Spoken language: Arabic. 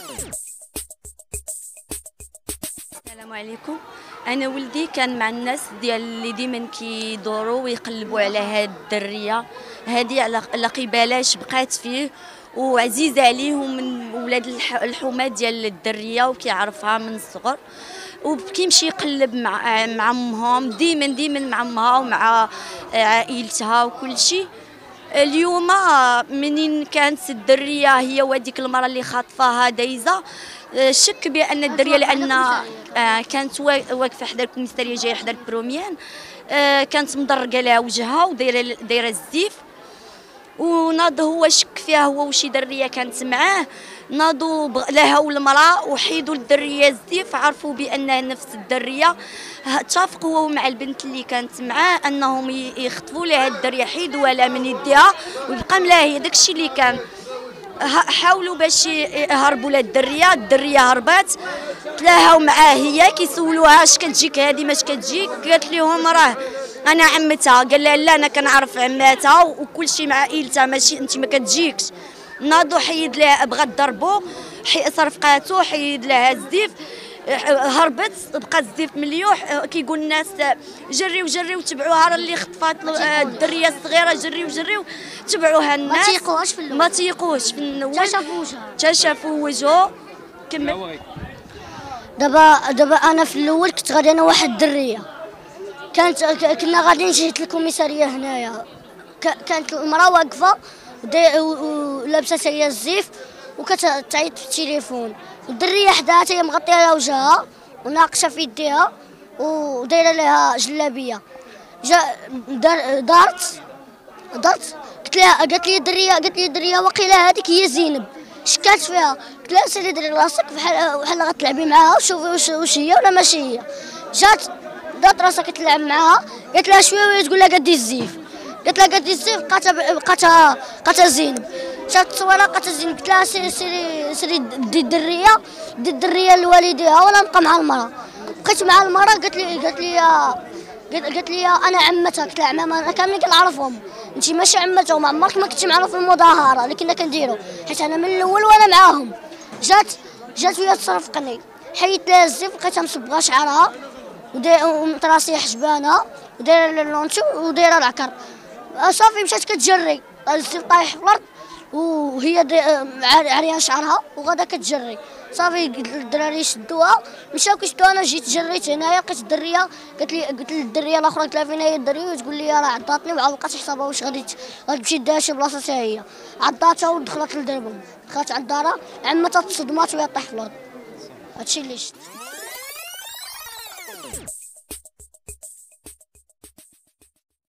السلام عليكم. انا ولدي كان مع الناس ديال اللي ديما كيدوروا ويقلبوا على هاد الدريه هادي على قبالاش بقات فيه وعزيزه عليهم من ولاد الحومه ديال الدريه وكيعرفها من الصغر وكيمشي يقلب مع امهم ديما مع امها ومع عائلتها وكل شيء. اليوم منين كانت الدريه هي وديك المراه اللي خاطفاها دايزه شك بان الدريه لان كانت واقفه حدا الكوميساريه جايه حدا البروميان كانت مدرقه لها وجهها ودايره الزيف وناض هو شك فيها هو وشي دريه كانت معاه ناضوا لها والمراه وحيدوا الدريه الزيف عرفوا بانها نفس الدريه اتفقوا هو مع البنت اللي كانت معاه انهم يخطفوا لها الدريه حيدوها لها من يديها ويبقى ملاهي داكشي اللي كان حاولوا باش يهربوا لها الدريه هربات تلاهاو معاه هي كيسولوها اش كتجيك هذه ماش كتجيك قالت لهم راه انا عمتها قال لها لا انا كنعرف عماتها وكل شيء مع عائلتها ماشي انت ما كتجيكش ناضوا حيد لها بغا ضربو صرفقاتو حيد لها الزيف هربت بقى الزيف مليوح كيقول الناس جريو تبعوها راه اللي خطفات الدريه الصغيره جريو تبعوها الناس ما تيقوش في الاول حتى شافوا وجهه كمل. دابا انا في الاول كنت غادي انا واحد الدريه كنا غاديين جهه الكوميساريه هنايا كانت المراه واقفه ولابسه هي الزيف وكتعيط في التليفون والدريه حداها هي مغطيه لها وجهها وناقشه في يديها ودايره لها جلابيه دارت قالت لي الدريه وقيله هذيك هي زينب شكات فيها قلت لها سيري ديري راسك بحال غتلعبي معاها وشوفي واش هي ولا ماشي هي دات راسها كتلعب معاها قالت لها شويه وهي تقول لها قدي الزيف قالت لها قدي الزيف بقاتها زينب شافت التصويره بقاتها زينب قلت لها سيري دي الدريه لوالديها ولا نبقى مع المراه بقيت مع المراه قالت لي انا عمتها قلت لها عمامها انا كاملين كنعرفهم انت ماشي عمتها وما عمرك ما كنتي معنا في المظاهره اللي كنا كنديروا حيت انا من الاول وانا معاهم جات وهي تصرفقني حيت لها الزيف لقيتها مصبغه شعرها ومطراسيه حجبانه ودايره اللونتي ودايره العكر صافي مشات كتجري الزيف طايح في الارض وهي عريان شعرها وغادا كتجري صافي الدراري شدوها مشاو كيشدوها انا جيت جريت هنايا لقيت الدريه قلت للدريه الاخرى قلت لها فين هي الدريه وتقول لي راه عضاتني وعاد بقات حسابها واش غادي تمشي ديها شي بلاصه حتى هي عضاتها ودخلت لدربهم دخلت عند دارها عمتها تصدمات وهي طاح في الارض هادشي اللي شفت.